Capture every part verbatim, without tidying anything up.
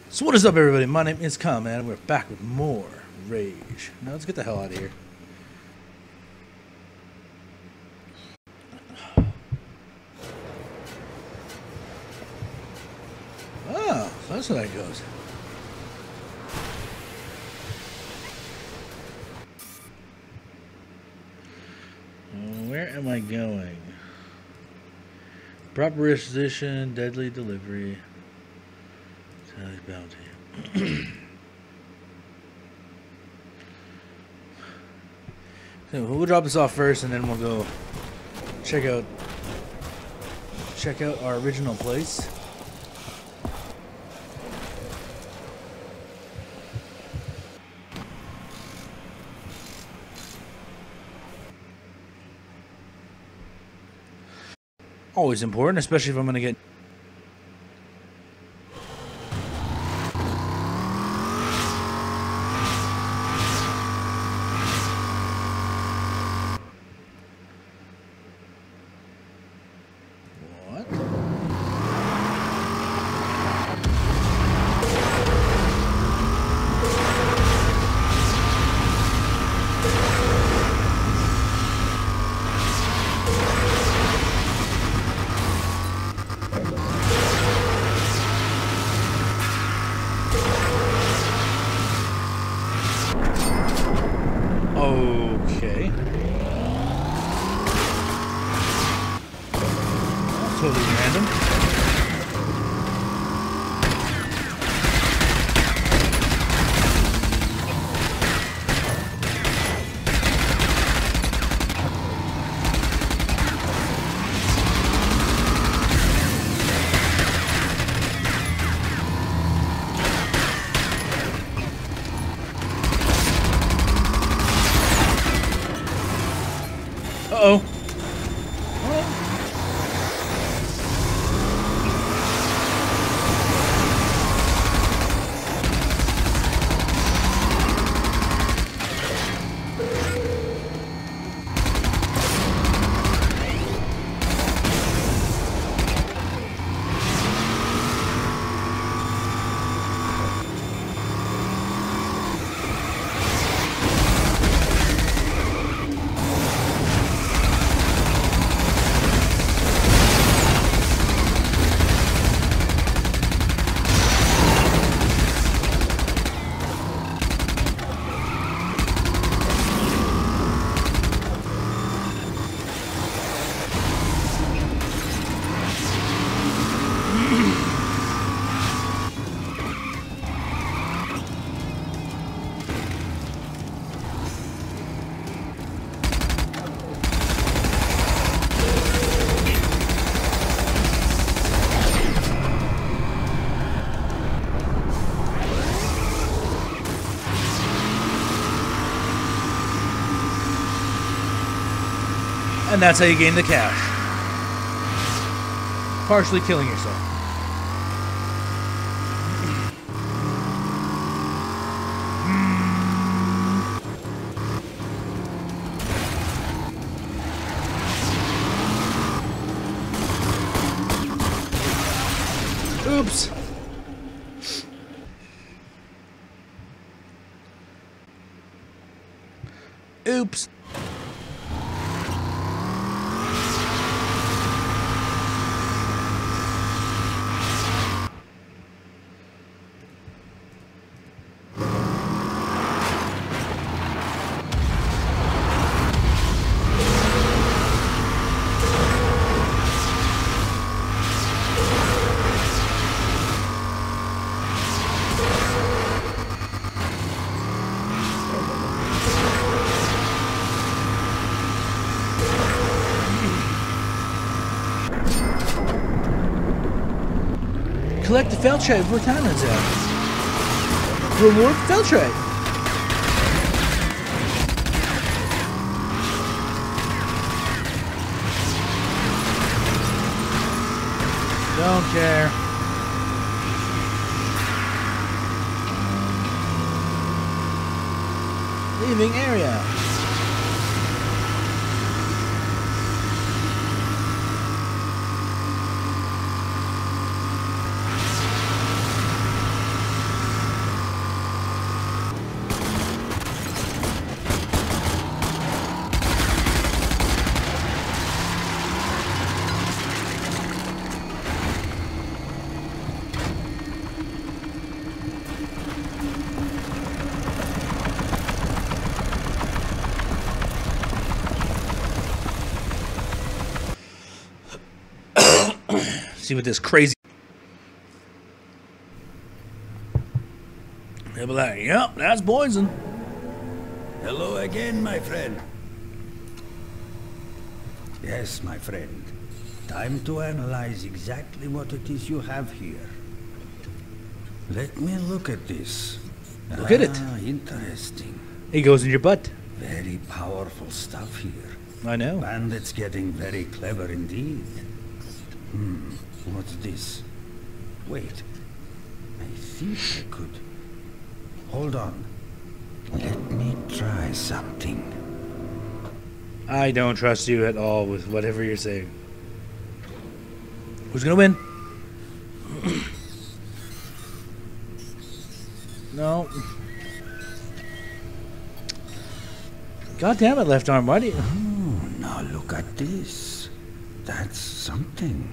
So what is up, everybody? My name is Common, and we're back with more Rage. Now let's get the hell out of here. Oh, so that's how that goes. Where am I going? Proper position, deadly delivery. Sally's bounty. So we'll drop this off first, and then we'll go check out check out our original place. Always important, especially if I'm going to get... What? Okay. Totally random. Uh-oh. And that's how you gain the cash. Partially killing yourself. Oops. Oops. Collect the Feltrite before time runs out. Reward Feltrite. Don't care. Leaving area. See what this crazy. They'll be like, yep, that's poison. Hello again, my friend. Yes, my friend. Time to analyze exactly what it is you have here. Let me look at this. Look at it. Ah, interesting. It goes in your butt. Very powerful stuff here. I know. Bandits getting very clever indeed. Hmm, what's this? Wait. I think I could... Hold on. Let me try something. I don't trust you at all with whatever you're saying. Who's gonna win? No. God damn it, left arm. Why do you... Oh, now look at this. That's something.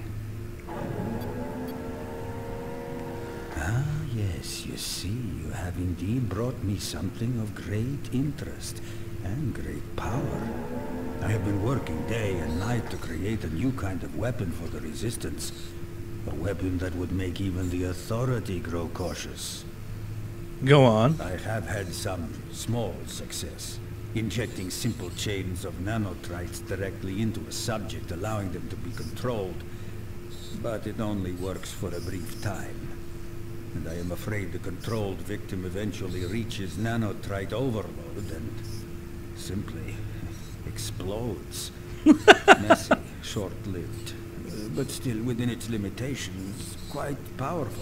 Ah, yes, you see, you have indeed brought me something of great interest and great power. I have been working day and night to create a new kind of weapon for the Resistance. A weapon that would make even the Authority grow cautious. Go on. I have had some small success, injecting simple chains of nanotrites directly into a subject, allowing them to be controlled. But it only works for a brief time. And I am afraid the controlled victim eventually reaches nanotrite overload and simply explodes. Messy, short-lived, uh, but still within its limitations, quite powerful.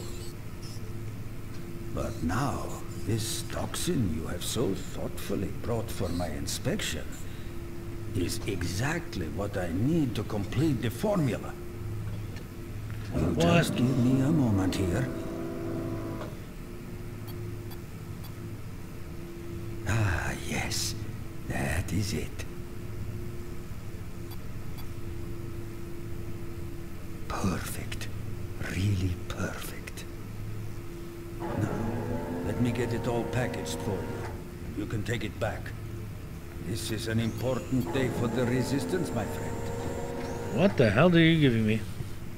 But now, this toxin you have so thoughtfully brought for my inspection is exactly what I need to complete the formula. You just give me a moment here. Ah, yes, that is it. Perfect. Really perfect. Now, let me get it all packaged for you. You can take it back. This is an important day for the Resistance, my friend. What the hell are you giving me?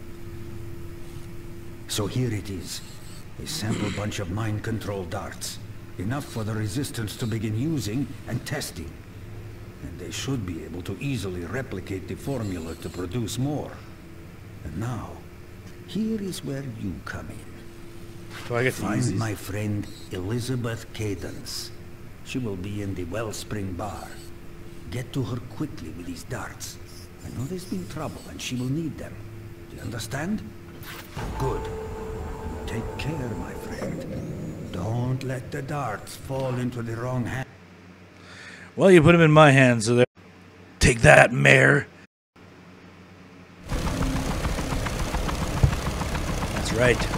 So here it is. A sample bunch of mind control darts. Enough for the Resistance to begin using and testing. And they should be able to easily replicate the formula to produce more. And now, here is where you come in. Do I get to use Find these? my friend Elizabeth Cadence. She will be in the Wellspring Bar. Get to her quickly with these darts. I know there's been trouble and she will need them. Do you understand? Good. Take care, my friend. Don't let the darts fall into the wrong hand. Well, you put them in my hands, so there. Take that, Mayor. That's right.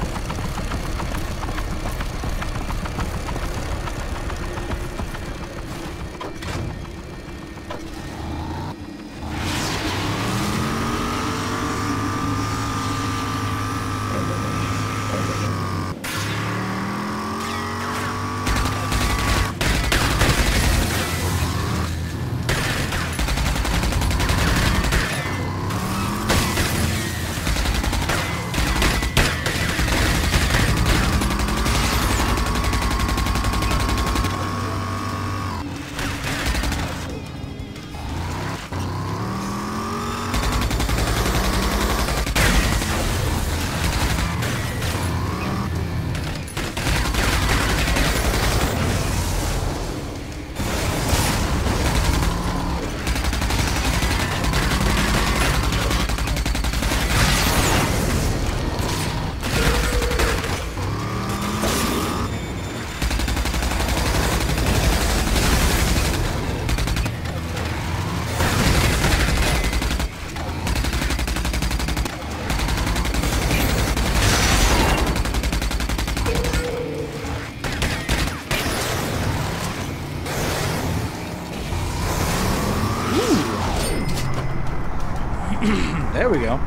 There we go.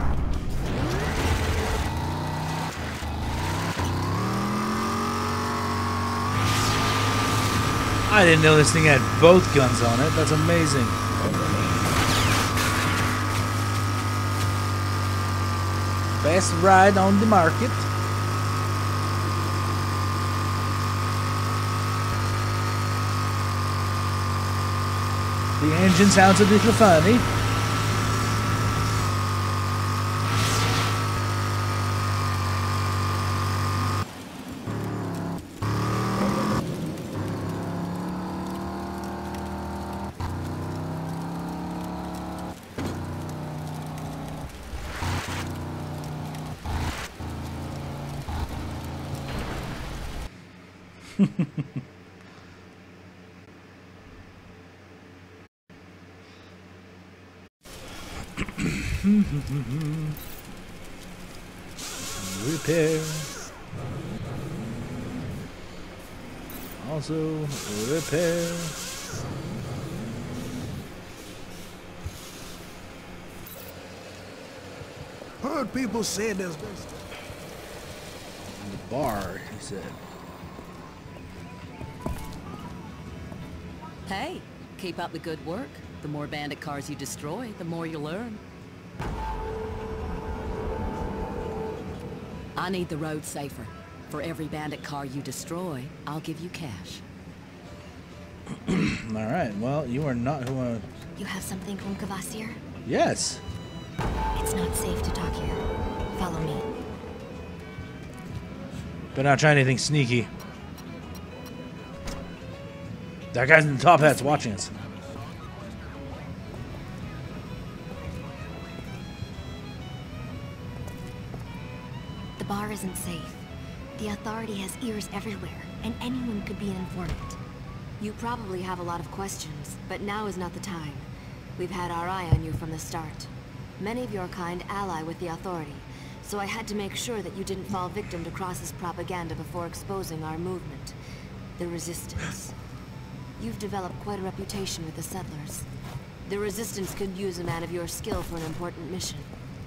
I didn't know this thing had both guns on it. That's amazing. Best ride on the market. The engine sounds a little funny. Repair. Also repair. Heard people say there's this. The bar, he said. Hey, keep up the good work. The more bandit cars you destroy, the more you learn. I need the road safer. For every bandit car you destroy, I'll give you cash. Alright, well, you are not who I... You have something from Kvasir? Yes. It's not safe to talk here. Follow me. Better not try anything sneaky. That guy's in the top hat's watching us. The bar isn't safe. The authority has ears everywhere, and anyone could be an informant. You probably have a lot of questions, but now is not the time. We've had our eye on you from the start. Many of your kind ally with the authority, so I had to make sure that you didn't fall victim to Cross's propaganda before exposing our movement. The Resistance. You've developed quite a reputation with the settlers. The Resistance could use a man of your skill for an important mission.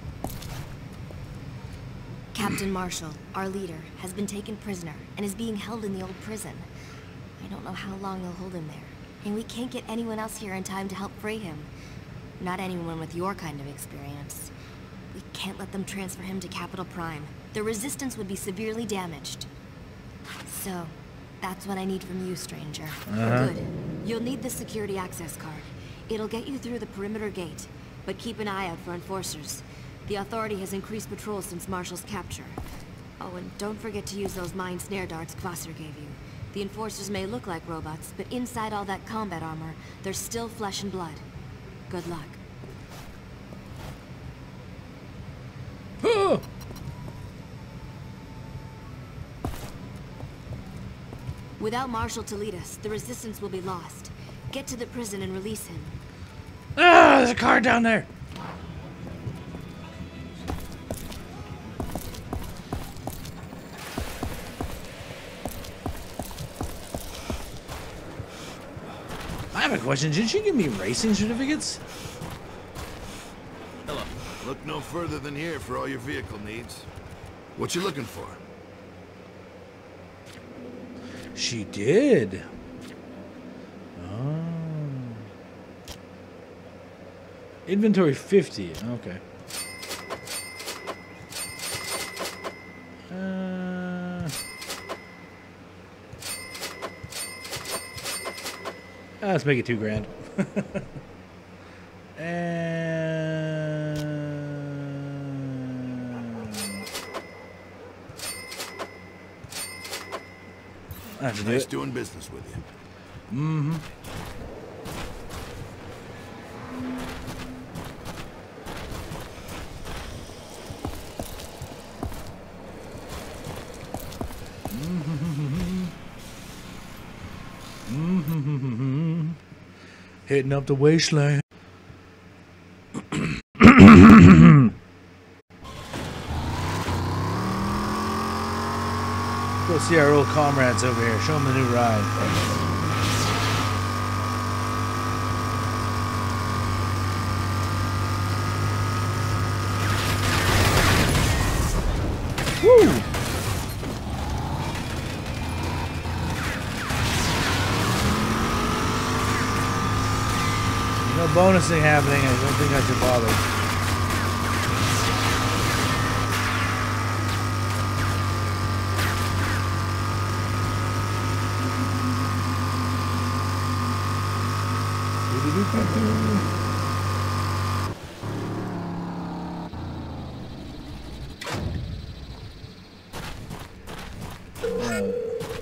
Captain Marshall, our leader, has been taken prisoner and is being held in the old prison. I don't know how long they'll hold him there, and we can't get anyone else here in time to help free him. Not anyone with your kind of experience. We can't let them transfer him to Capital Prime. The Resistance would be severely damaged. So, that's what I need from you, stranger. Uh-huh. Good. You'll need the security access card. It'll get you through the perimeter gate, but keep an eye out for enforcers. The authority has increased patrols since Marshall's capture. Oh, and don't forget to use those mine snare darts Kvasir gave you. The enforcers may look like robots, but inside all that combat armor, there's still flesh and blood. Good luck. Oh. Without Marshall to lead us, the Resistance will be lost. Get to the prison and release him. Ah, there's a car down there. I have a question. Did she give me racing certificates? Hello. Look no further than here for all your vehicle needs. What you looking for? She did. Oh. Inventory fifty. Okay. Uh, ah, let's make it two grand. And I have to do Nice it. doing business with you. Mm-hmm. Mm-hmm. Hitting up the wasteland. Go see our old comrades over here. Show them the new ride. Woo! No bonusing happening. I don't think I should bother. Uh,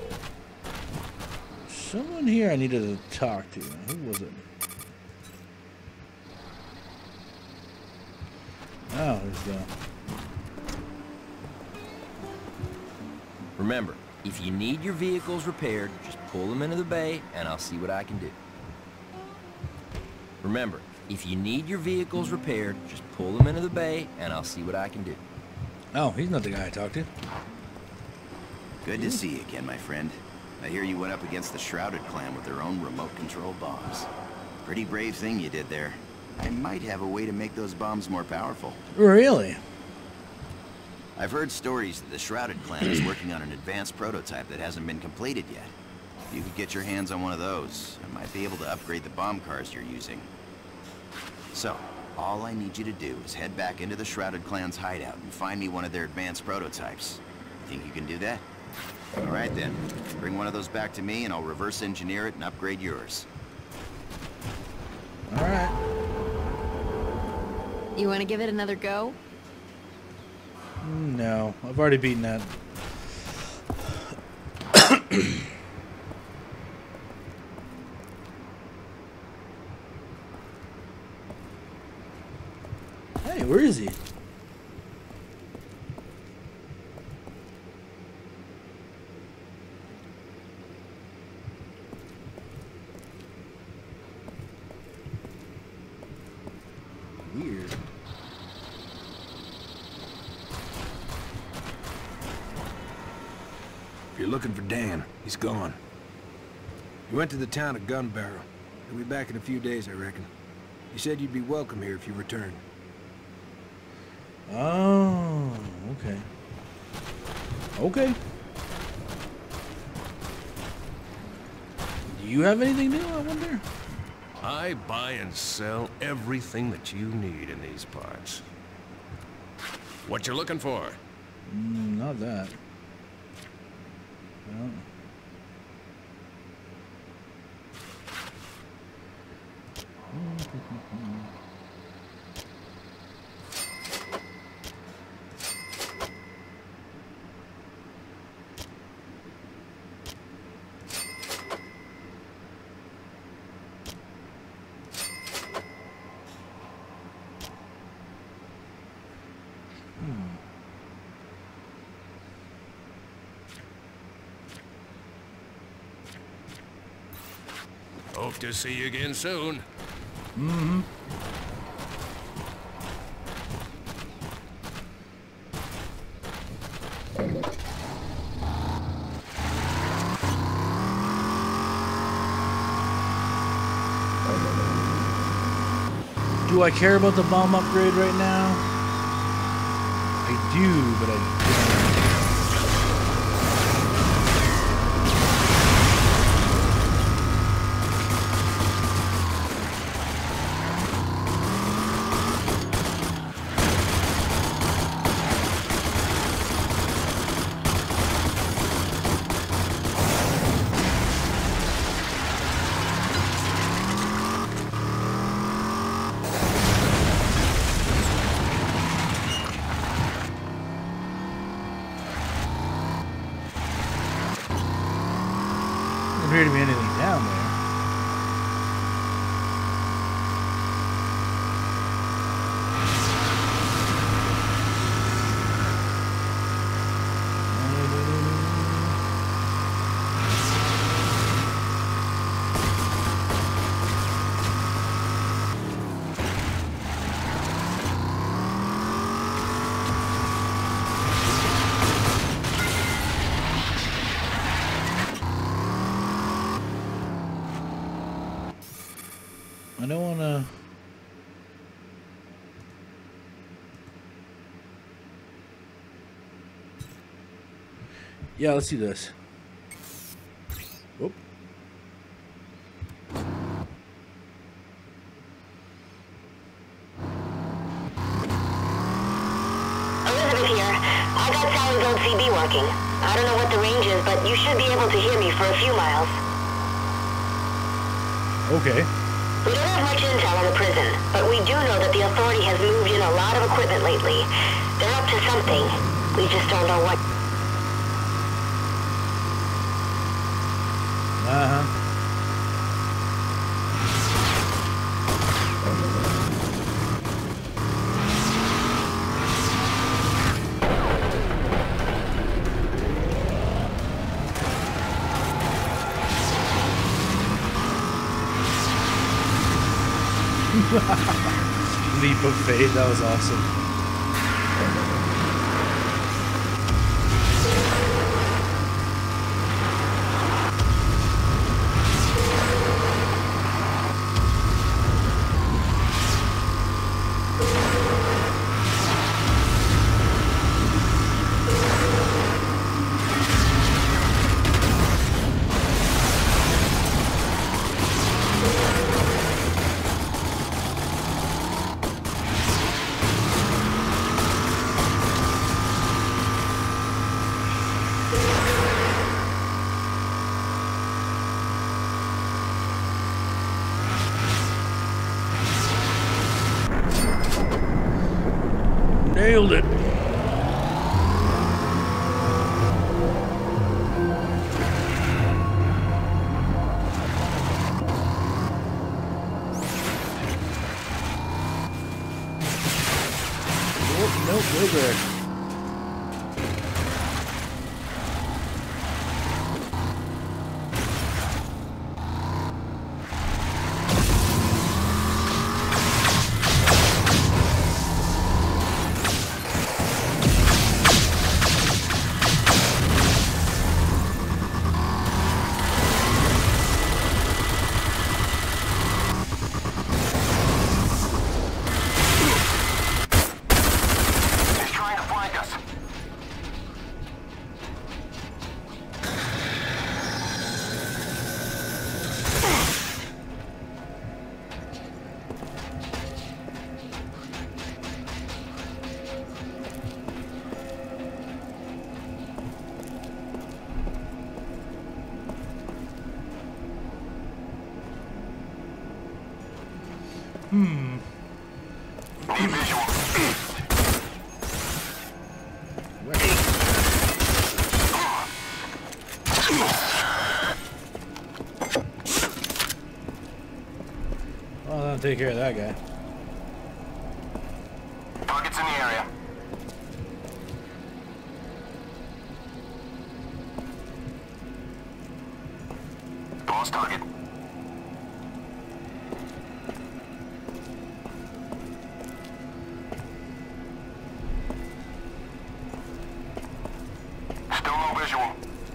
someone here I needed to talk to. Who was it? Oh, there's the... Remember, if you need your vehicles repaired, just pull them into the bay and I'll see what I can do. Remember, if you need your vehicles repaired, just pull them into the bay and I'll see what I can do. Oh, he's not the guy I talked to. Good to see you again, my friend. I hear you went up against the Shrouded Clan with their own remote-control bombs. Pretty brave thing you did there. I might have a way to make those bombs more powerful. Really? I've heard stories that the Shrouded Clan is working on an advanced prototype that hasn't been completed yet. If you could get your hands on one of those, I might be able to upgrade the bomb cars you're using. So, all I need you to do is head back into the Shrouded Clan's hideout and find me one of their advanced prototypes. Think you can do that? All right then. Bring one of those back to me and I'll reverse engineer it and upgrade yours. All right. You want to give it another go? No, I've already beaten that. Hey, where is he? Weird. If you're looking for Dan, he's gone. He went to the town of Gun Barrel. He'll be back in a few days, I reckon. He said you'd be welcome here if you return. Oh, okay. Okay. Do you have anything new, I wonder? I buy and sell everything that you need in these parts. What you looking for? Mm, not that. No. Hope to see you again soon. Mm-hmm. Do I care about the bomb upgrade right now? I do, but I don't. Doesn't appear to be anything down there. I don't want to... Yeah, let's do this. Whoop. Elizabeth here. I got Sally's old C B working. I don't know what the range is, but you should be able to hear me for a few miles. Okay. We don't have much intel on the prison, but we do know that the Authority has moved in a lot of equipment lately. They're up to something. We just don't know what. Uh-huh. Leap of faith, that was awesome. Nailed it. Oh, nope, go back. Hmm. Well, I'll take care of that guy. Targets in the area. Lost target. Still no visual.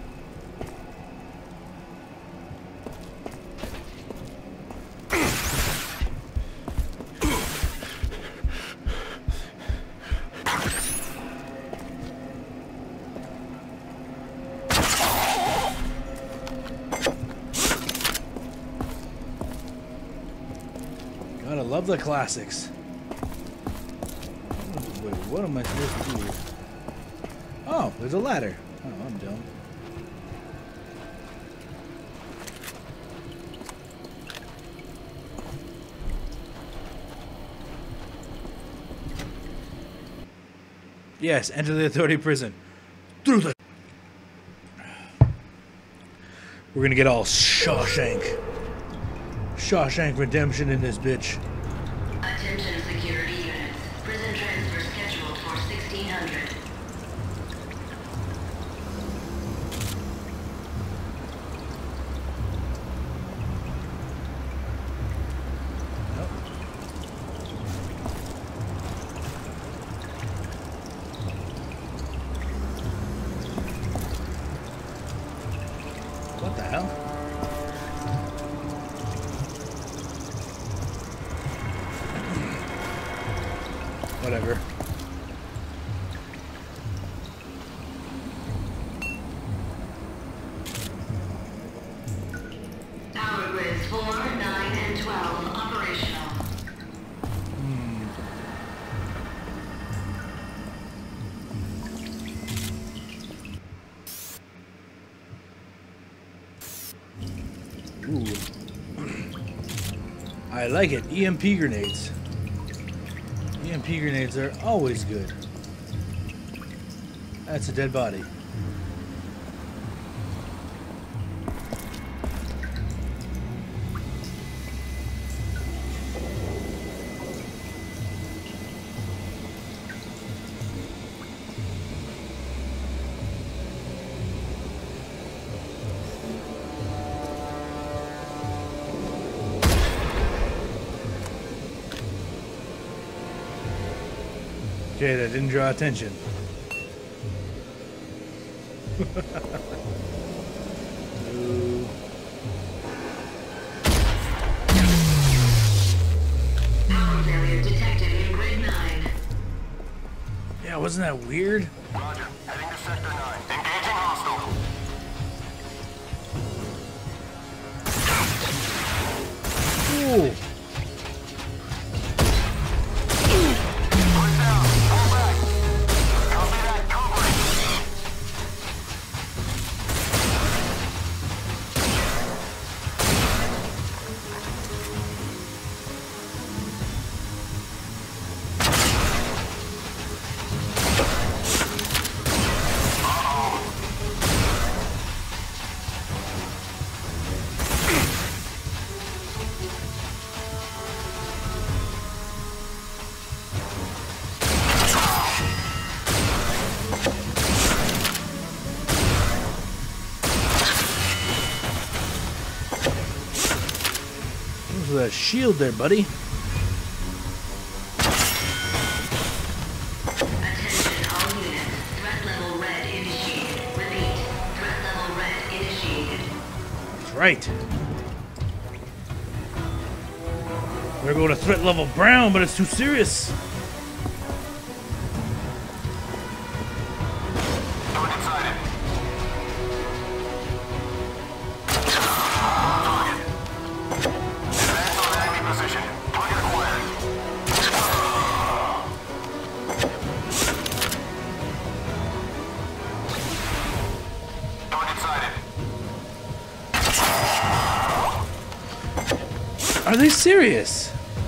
Gotta love the classics. Wait, what am I supposed to do here? Oh, there's a ladder. Oh, I'm dumb. Yes, enter the Authority prison. Through the... We're gonna get all Shawshank. Shawshank Redemption in this bitch. Attention security units. Prison transfer scheduled for sixteen hundred. What the hell? Whatever. Power grids four, nine, and twelve operational. Hmm. I like it. E M P grenades. E M P grenades are always good. That's a dead body. Okay, that didn't draw attention. No. Power failure detected in grid nine. Yeah, wasn't that weird? Roger. Heading to Sector nine. Engaging hostile. Ooh. Push down. Pull back. Copy that. Covering. There's a shield there, buddy. Attention all units. Threat level red initiated. Repeat. Threat level red initiated. That's right. We're going to threat level brown, but it's too serious. Target sighted. Advance on enemy position. Target acquired. Target sighted. Are they serious?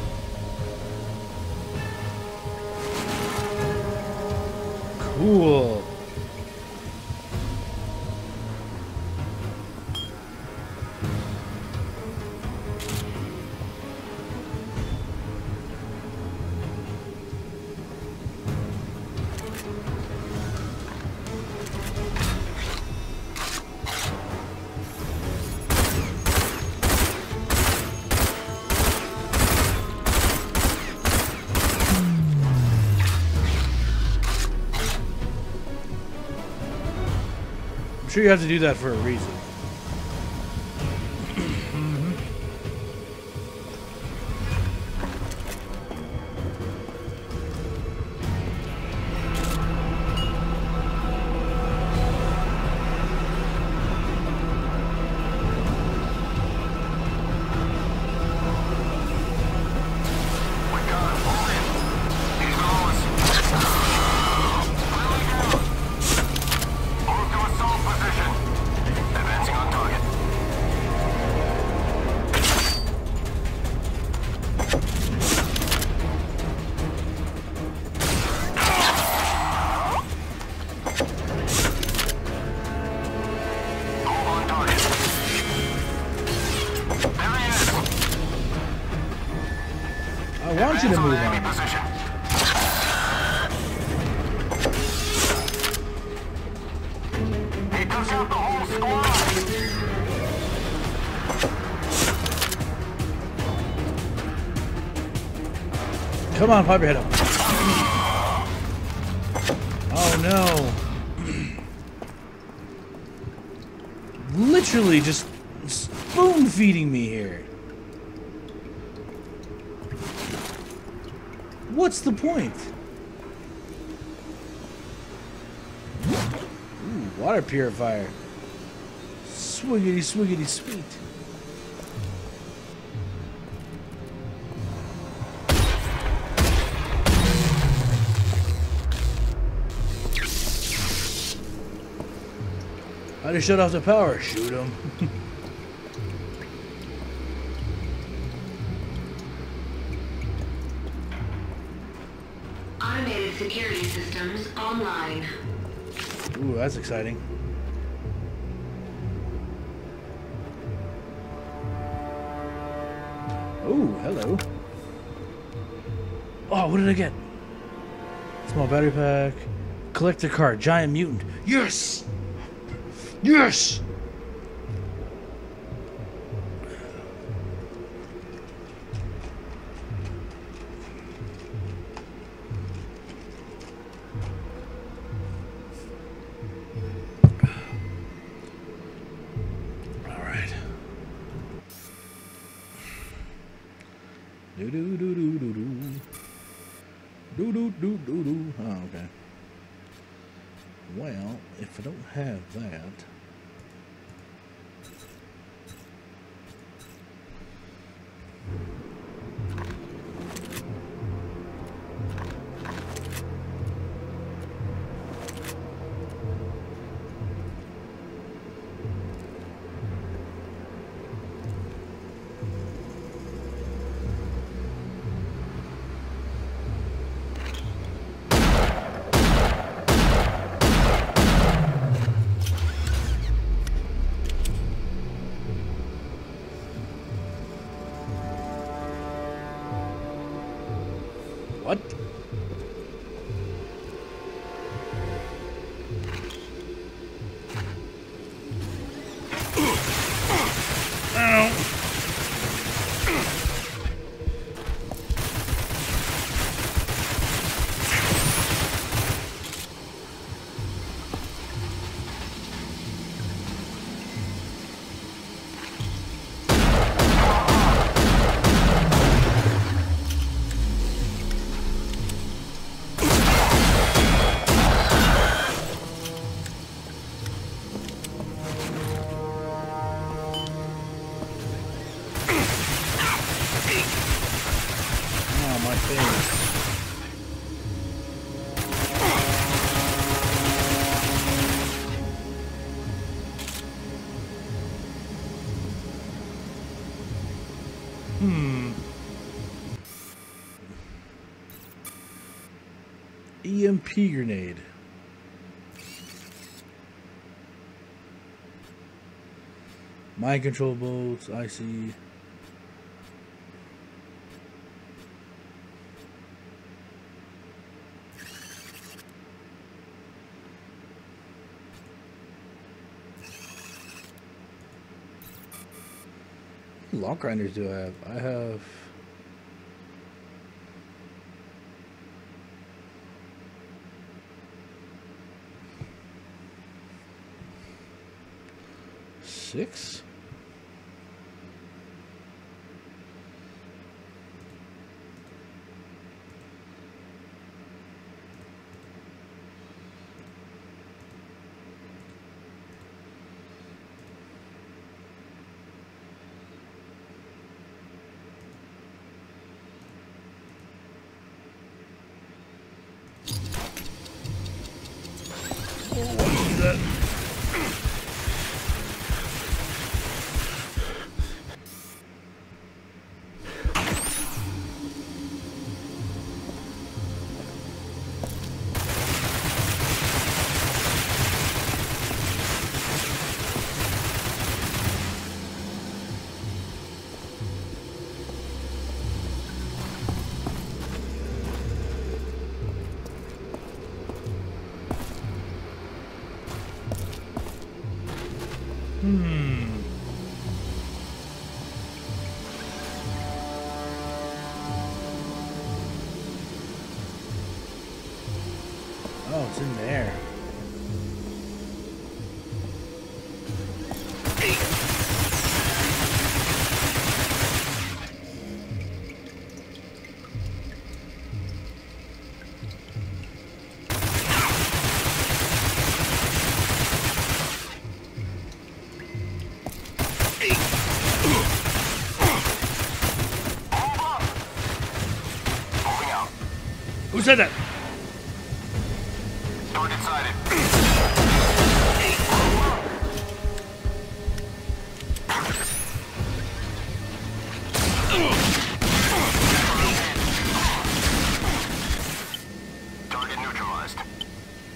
Cool. I'm sure you have to do that for a reason. We got him. Hold in. He's below us. Clearly down. Move to assault position. Advancing on target. Move on target. There he is. I want you to Advance move enemy on. position. He took out the whole squad. Come on, pop your head up. Oh no. Literally just spoon feeding me here. What's the point? Ooh, water purifier. Swiggity, swiggity, sweet. I just shut off the power. Shoot him. online. Ooh, that's exciting. Oh, hello. Oh, what did I get? Small battery pack. Collector card. Giant mutant. Yes! Yes! Do do do do do do. Do do do do do. Oh, okay. Well, if I don't have that. What? Ow. Hmm. E M P grenade. Mind control bolts, I see. Lock grinders do I have? I have six? Hmm. Oh, it's in there. Who said that? Target sighted. Target neutralized.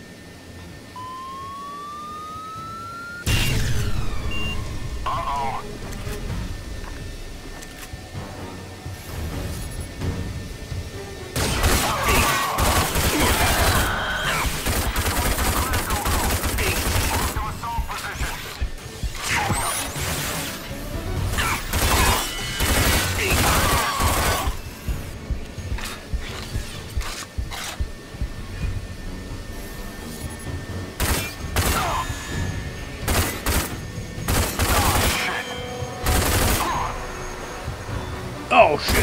Oh shit!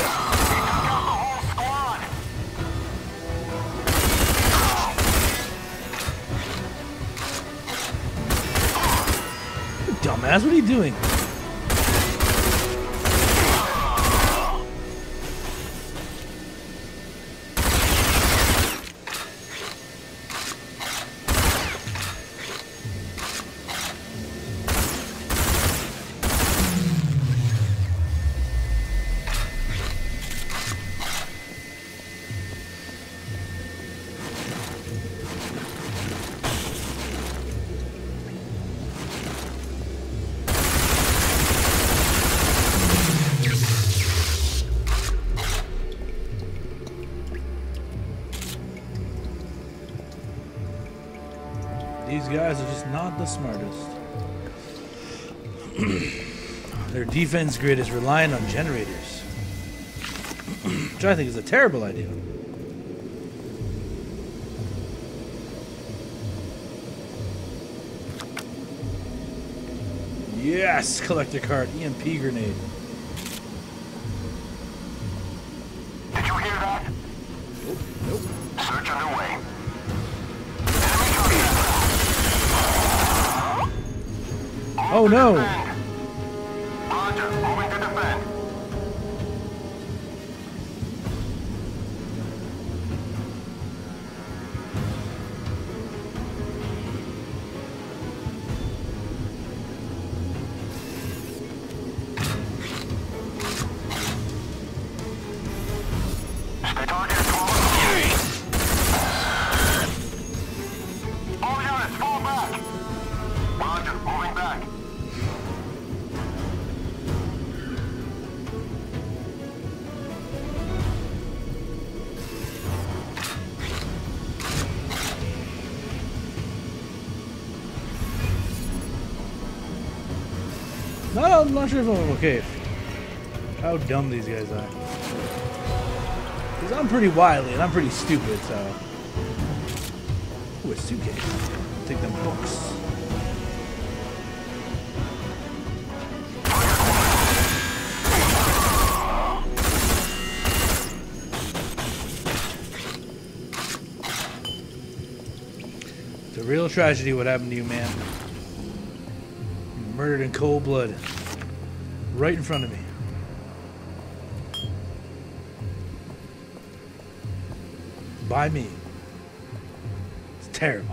Dumbass, what are you doing? These guys are just not the smartest. Their defense grid is relying on generators, which I think is a terrible idea. Yes, collector card, E M P grenade. Did you hear that? Nope, nope. Search underway. Oh no! Roger, moving to defend. Stay targeted, all units, fall back. Roger, moving back. No, I'm not sure if I'm okay. How dumb these guys are. Because I'm pretty wily and I'm pretty stupid, so. Ooh, a suitcase. Take them books. It's a real tragedy what happened to you, man. Murdered in cold blood. Right in front of me. By me. It's terrible.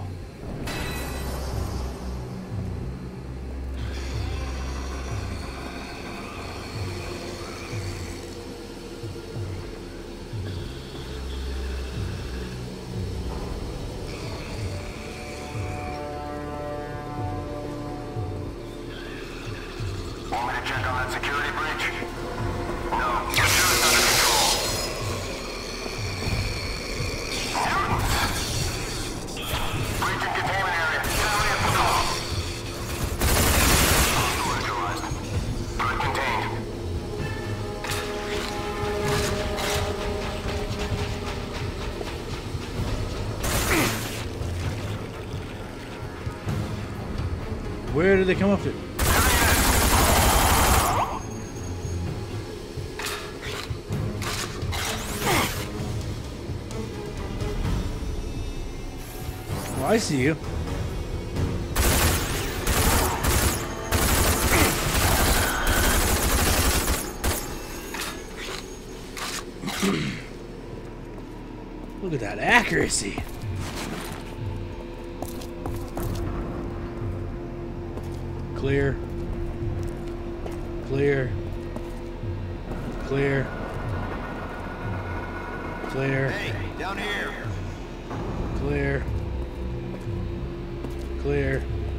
Want me to check on that security breach? No, I'm sure it's under control. Mutants! Breach and containment area. Get out of the call. Neutralized. Threat contained. Where did they come up to? Oh, I see you. Look at that accuracy. Clear. Clear. Clear. Clear. Hey, down here. Clear. Clear.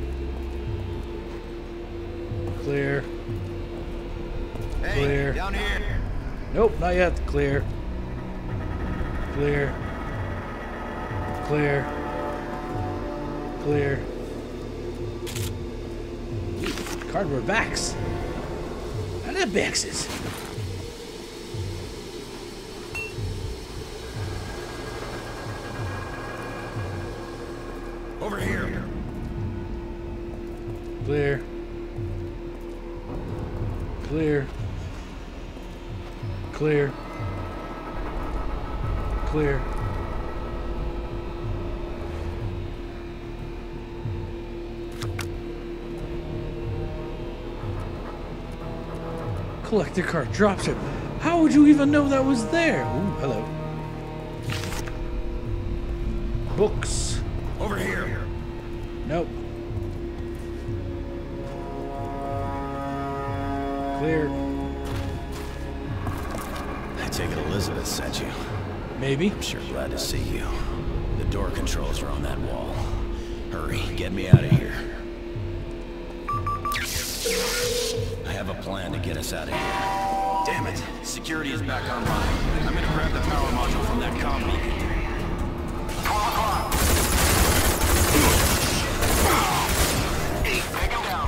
Clear. Hey, Clear. down here. Nope, not yet. Clear. Clear. Clear. Clear. Cardboard backs. And that boxes. Over here. Clear. Clear. Clear. Clear. Collector card drops it. How would you even know that was there? Ooh, hello. Books. Over here. Nope. Clear. I take it Elizabeth sent you. Maybe. I'm sure glad to see you. The door controls are on that wall. Hurry, get me out of here. I have a plan to get us out of here. Damn it. Security is back online. I'm gonna grab the power module from that comm beacon. twelve o'clock. Take him down.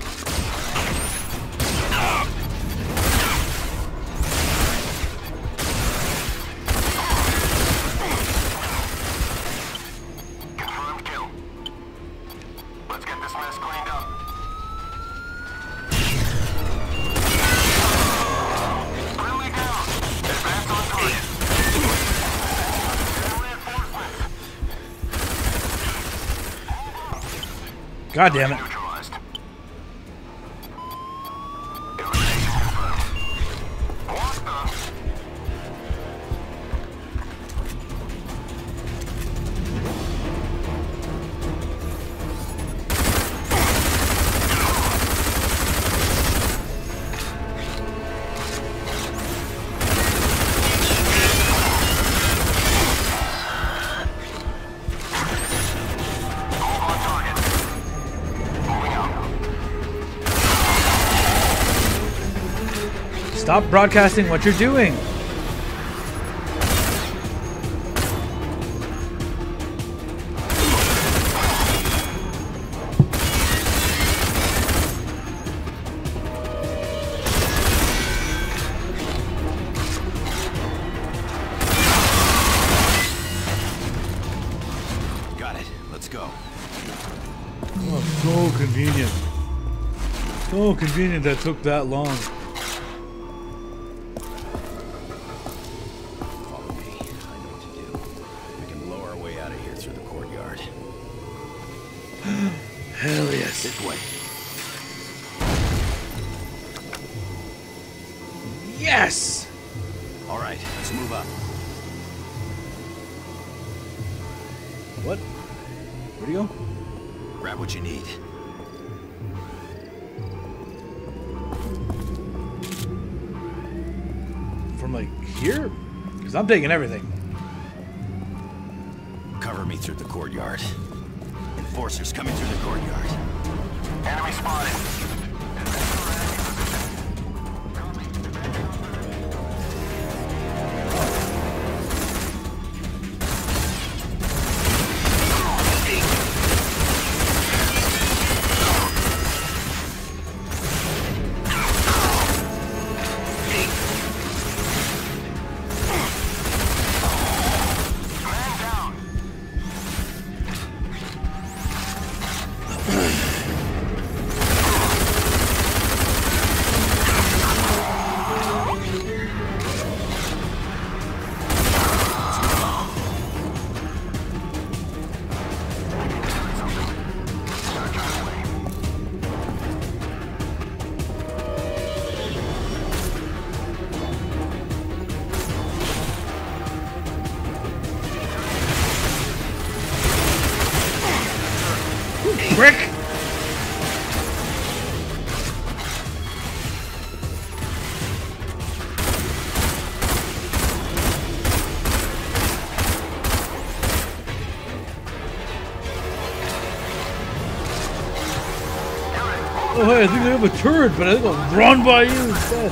Confirmed kill. Let's get this mess cleaned up. Friendly down. Advance on target. Reinforcements. God damn it. Neutralized. Elimination confirmed. What the? Hold on target. Moving out. Stop broadcasting what you're doing. Got it. Let's go. Oh, so convenient. So convenient that took that long. Follow me. I know what to do. We can blow our way out of here through the courtyard. Hell yes. This way. Yes! All right, let's move up. What? Where'd you go? Grab what you need. From like here? Because I'm taking everything. Cover me through the courtyard. Enforcers coming through the courtyard. Enemy spotted. Man down. Brick! Oh hey, I think they have a turret, but I think I'll run by you instead.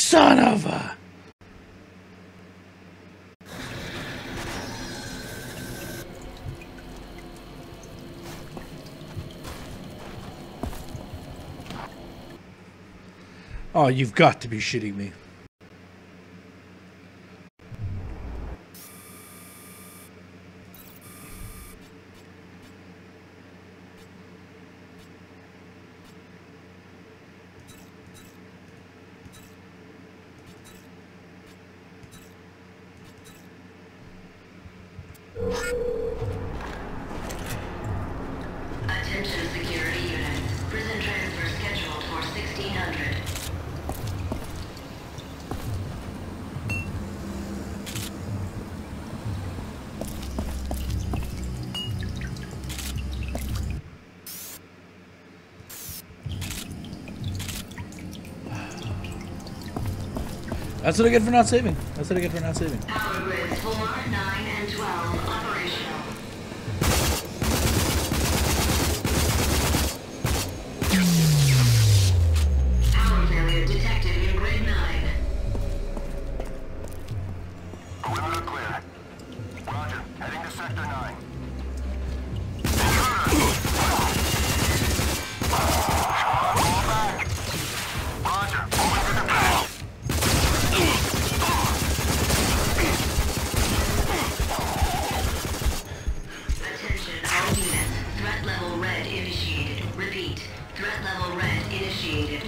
Son of a... Oh, you've got to be shitting me. Attention security units. Prison transfer scheduled for sixteen hundred. That's what I get for not saving. That's what I get for not saving. Power grids four, nine, and twelve operational. Power failure detected in grid nine. Perimeter clear. Roger. Heading to sector nine. Fall back. Roger. Moving to defense. Attention all units. Threat level red initiated. Repeat. Threat level red initiated.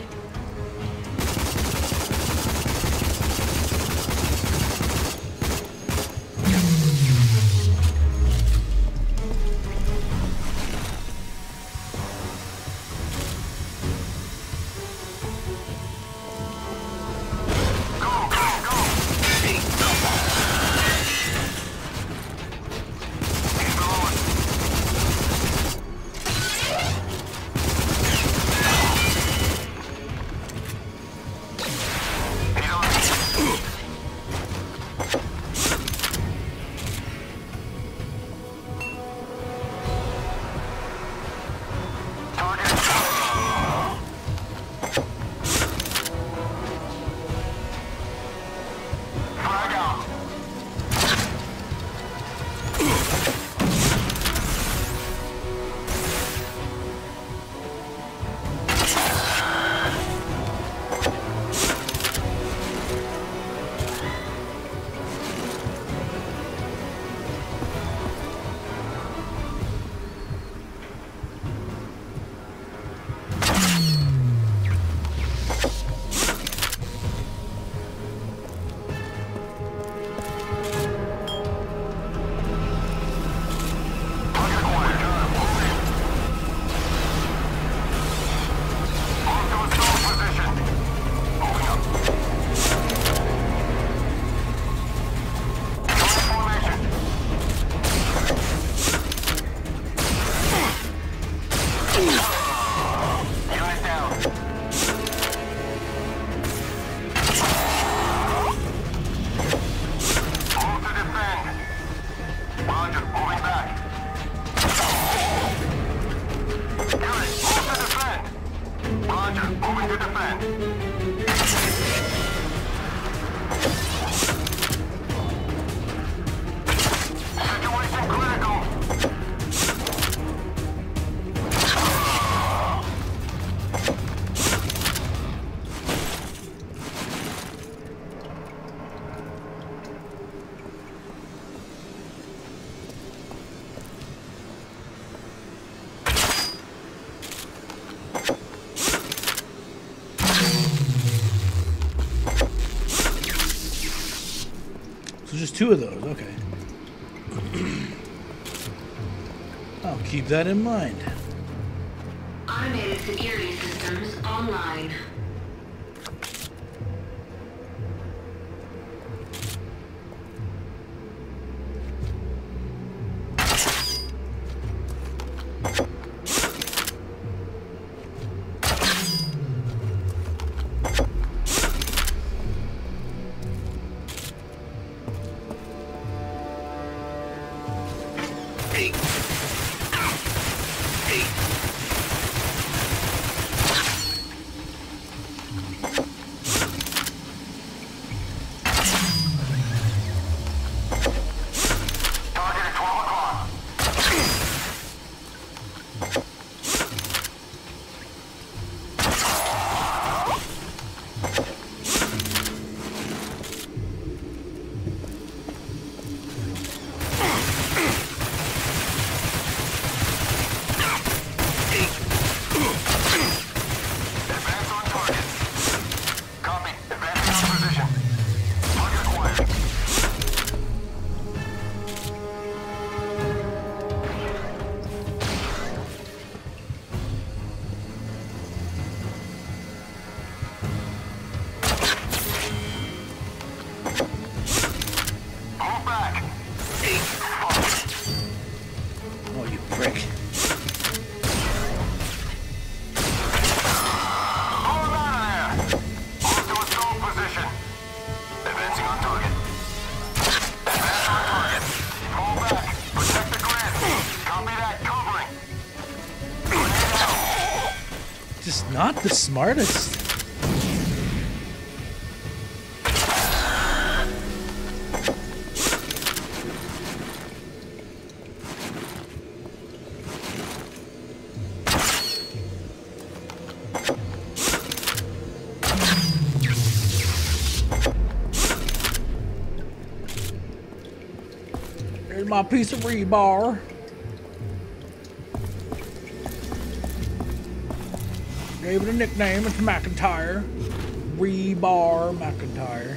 Frag out. Target acquired. Onto assault position. Moving up. Join formation. Unit down. Move to defend. Roger, moving back. Unit, move to defend. Roger, moving to defend. Situation critical. So just two of those, okay. I'll keep that in mind. Automated security systems online. Just not the smartest. Here's my piece of rebar. Gave it a nickname. It's McIntyre. Rebar McIntyre.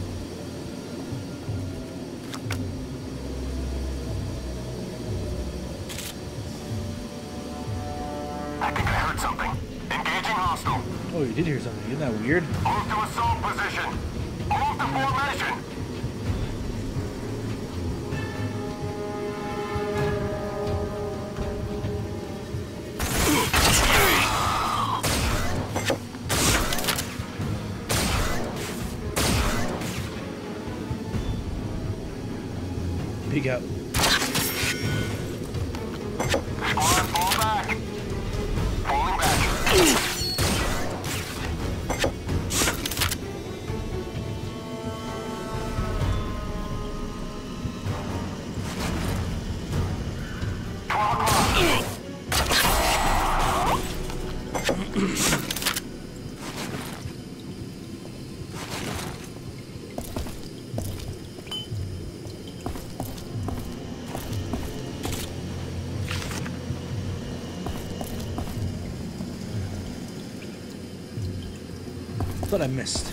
I think I heard something. Engaging hostile. Oh, you did hear something. Isn't that weird? Move to assault position. Move to formation. Peek out. Squad, fall back. Falling back. twelve o'clock. Thought I missed.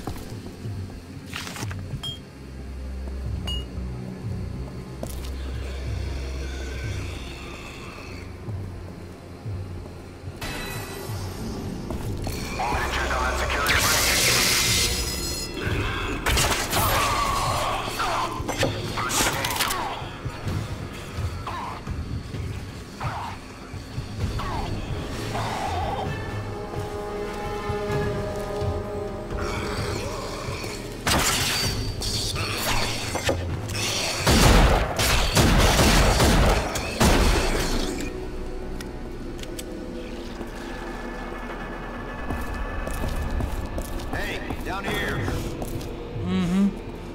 Down here. Mm-hmm.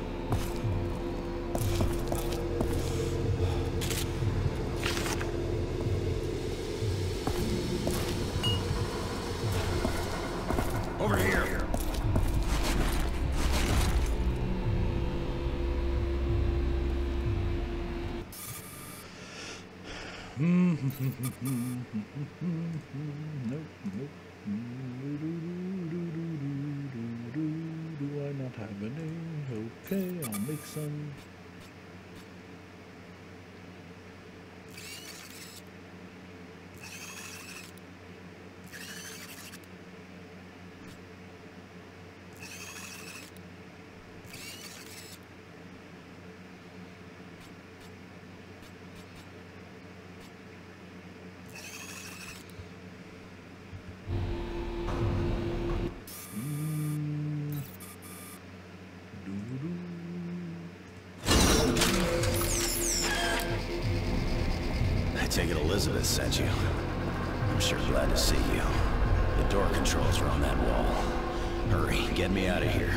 Over here. Nope, nope. Do I not have any? Okay, I'll make some. I take it Elizabeth sent you. I'm sure glad to see you. The door controls are on that wall. Hurry, get me out of here.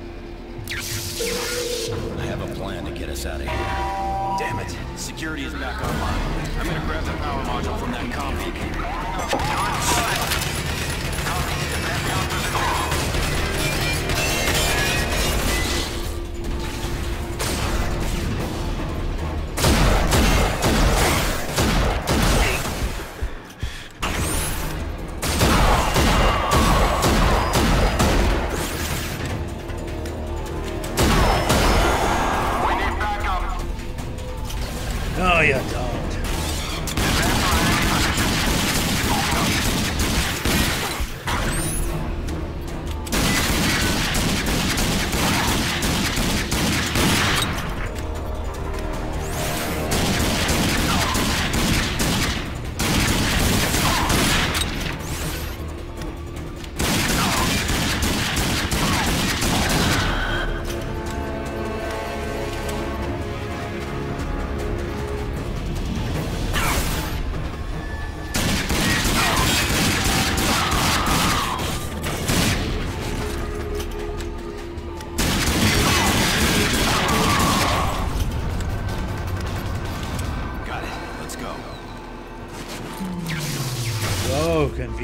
I have a plan to get us out of here. Damn it, security is back online. I'm gonna grab the power module from that comm beacon. Oh, you don't.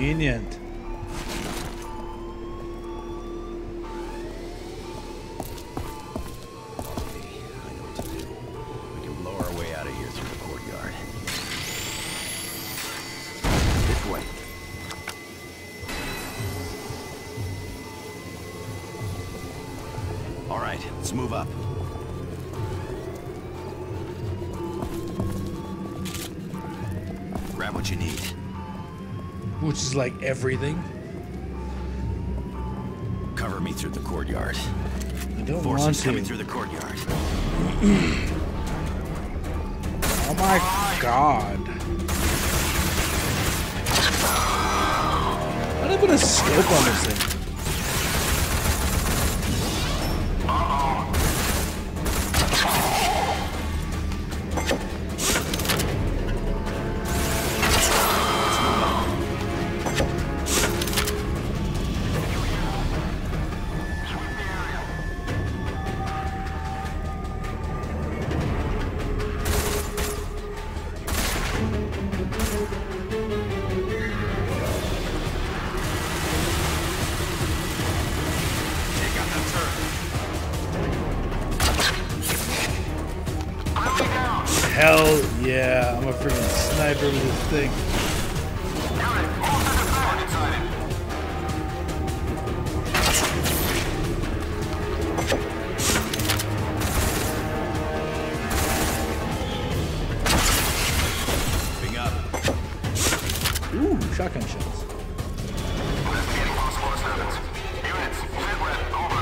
Convenient. Let's move up. Grab what you need. Which is like everything. Cover me through the courtyard. I don't Forces want to. coming through the courtyard. Oh my god. How did I put a scope on this thing? Hell yeah, I'm a freaking sniper with this thing. Moving up. Ooh, shotgun shells. Investigating possible disturbance. Units, sit rep, over.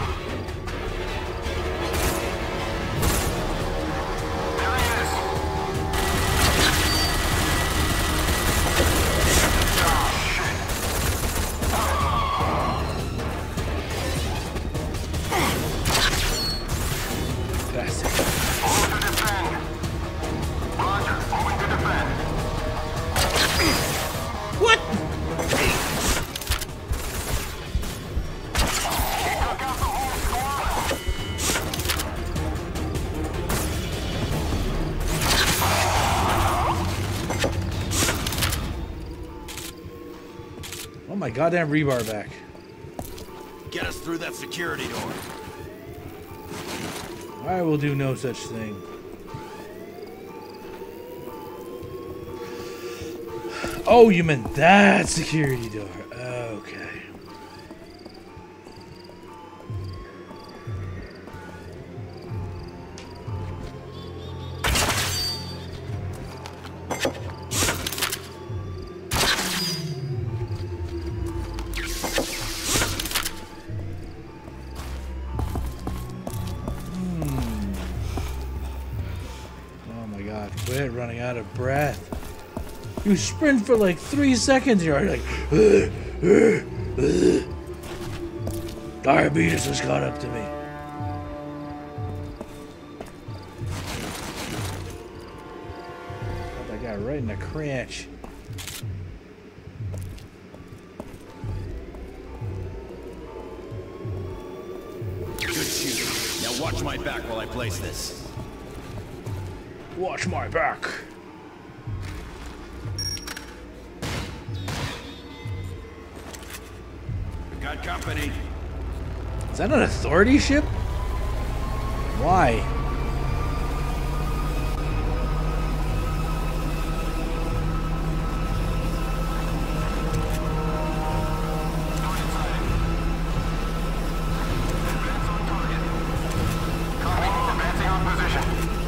There he is. That's it. Moving to defend. Roger, moving to defend. What? Oh my goddamn rebar back. Get us through that security door. I will do no such thing. Oh, you meant that security door. Okay. Quit running out of breath. You sprint for like three seconds. You're already like, ugh, ugh, ugh. Diabetes has caught up to me. Got that guy right in the crotch. Good shooting. Now watch my back while I place this. Watch my back. We got company. Is that an authority ship? Why? Advancing on position.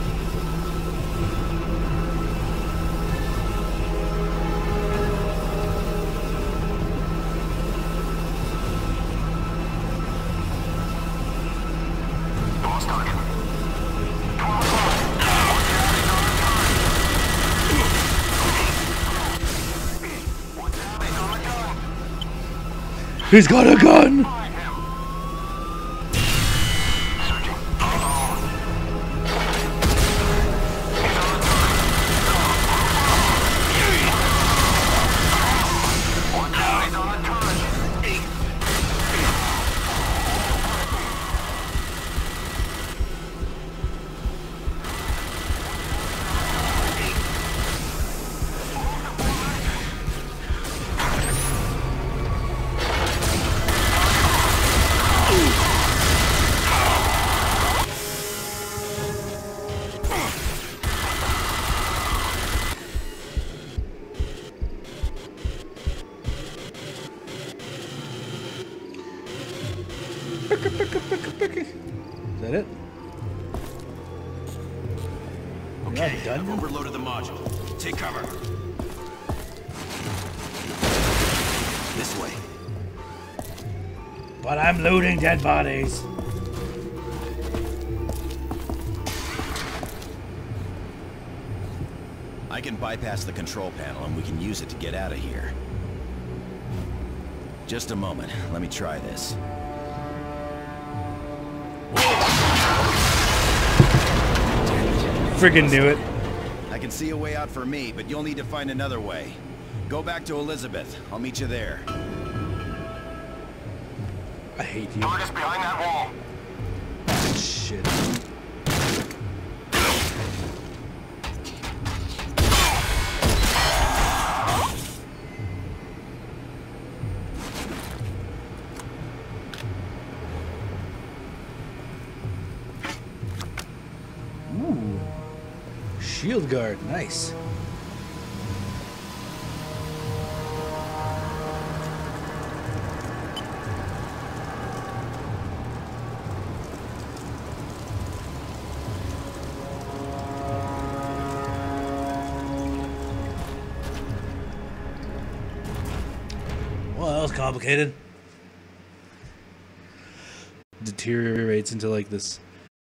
Lost target. He's got a gun! Is that it? Okay, done? I've overloaded the module. Take cover. This way. But I'm looting dead bodies. I can bypass the control panel and we can use it to get out of here. Just a moment. Let me try this. Friggin' knew it. I can see a way out for me, but you'll need to find another way. Go back to Elizabeth. I'll meet you there. I hate you. Target's behind that wall. Shit. Ooh. Shield guard, nice. Well, that was complicated. Deteriorates into like this.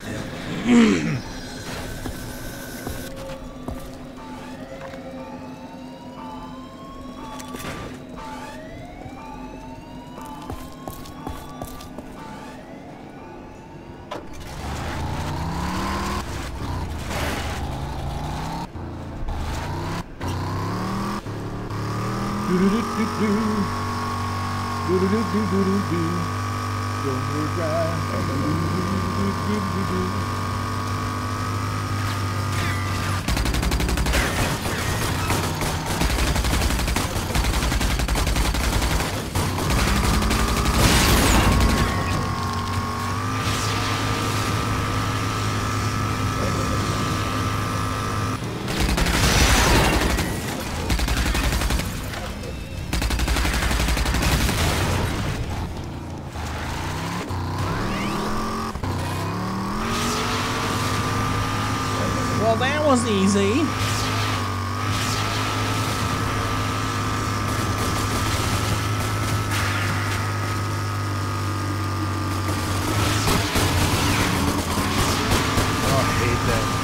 Well, that was easy. Oh, I hate that.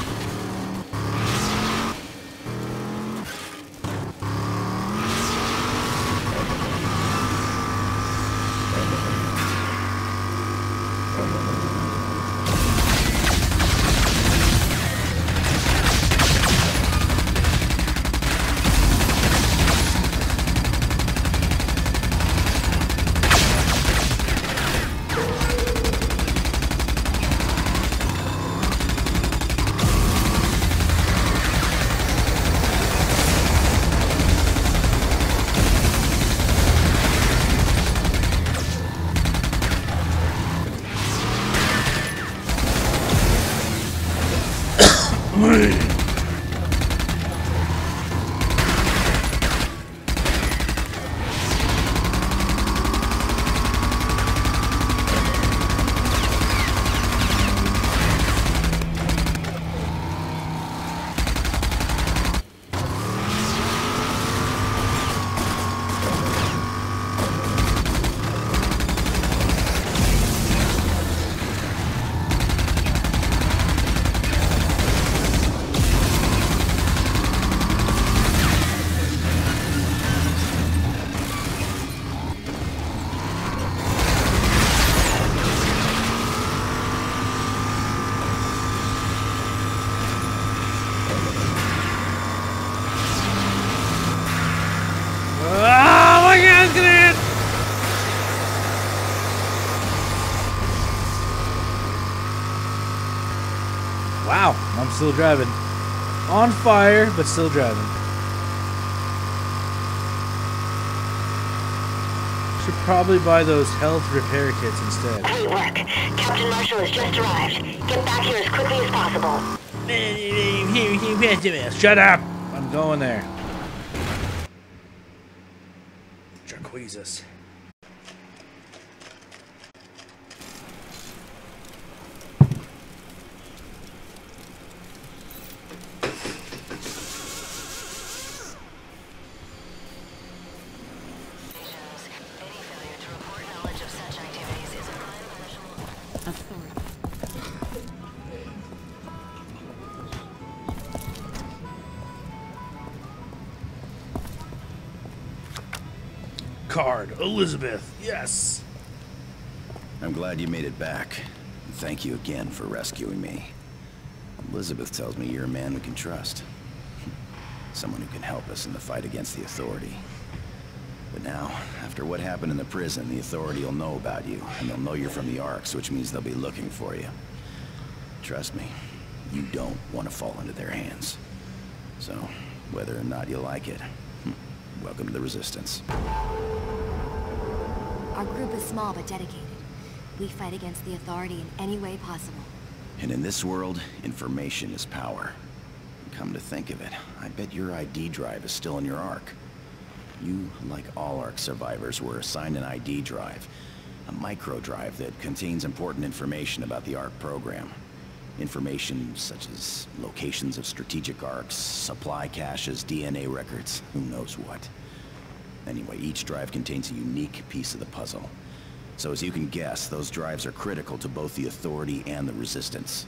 Wow, I'm still driving. On fire, but still driving. Should probably buy those health repair kits instead. Great work. Captain Marshall has just arrived. Get back here as quickly as possible. Shut up! I'm going there. Jarqueezas. card. Elizabeth. Yes. I'm glad you made it back. And thank you again for rescuing me. Elizabeth tells me you're a man we can trust. Someone who can help us in the fight against the Authority. But now, after what happened in the prison, the Authority will know about you, and they'll know you're from the Arks, which means they'll be looking for you. Trust me, you don't want to fall into their hands. So, whether or not you like it, welcome to the Resistance. Our group is small but dedicated. We fight against the Authority in any way possible. And in this world, information is power. Come to think of it, I bet your I D drive is still in your Ark. You, like all Ark survivors, were assigned an I D drive. A micro drive that contains important information about the Ark program. Information such as locations of strategic Arks, supply caches, D N A records, who knows what. Anyway, each drive contains a unique piece of the puzzle. So as you can guess, those drives are critical to both the Authority and the Resistance.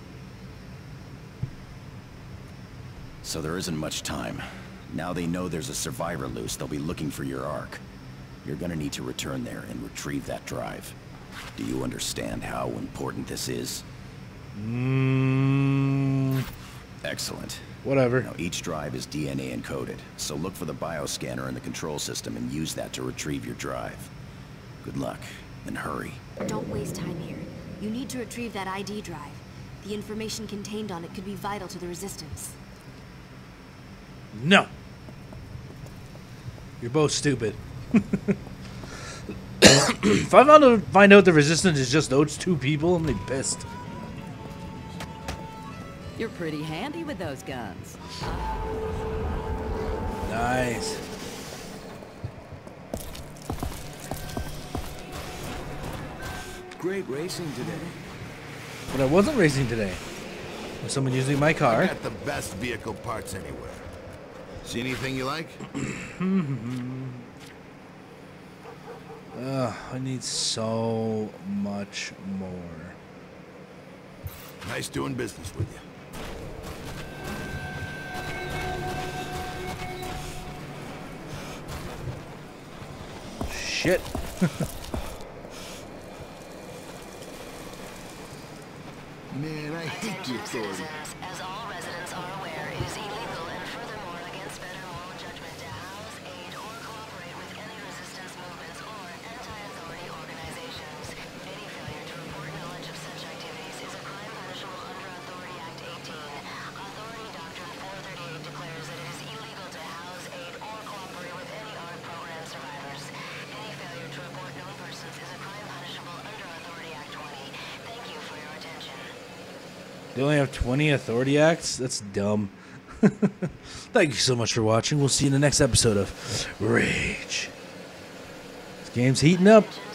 So there isn't much time. Now they know there's a survivor loose, they'll be looking for your Ark. You're gonna need to return there and retrieve that drive. Do you understand how important this is? Mm. Excellent. Whatever. Now each drive is D N A encoded, so look for the bioscanner in the control system and use that to retrieve your drive. Good luck, and hurry. Don't waste time here. You need to retrieve that I D drive. The information contained on it could be vital to the Resistance. No. You're both stupid. If I found out, find out the Resistance is just those two people, I'm gonna be pissed. You're pretty handy with those guns. Nice. Great racing today. But I wasn't racing today. Was someone using my car? I got the best vehicle parts anywhere. See anything you like? Ugh, I need so much more. Nice doing business with you. Shit. Man, I hate the Authority. As all residents are aware, it is illegal and furthermore against better moral judgment to house, aid, or cooperate with any resistance movements or anti-authority organizations. Any failure to report knowledge of such activities is a crime punishable under Authority Act eighteen. Authority Doctrine four thirty-eight declares that it is illegal to house, aid, or cooperate with any Ark program survivors. Any failure to report known persons is a crime punishable under Authority Act twenty. Thank you for your attention. They only have twenty Authority acts? That's dumb. Thank you so much for watching. We'll see you in the next episode of Rage. This game's heating up.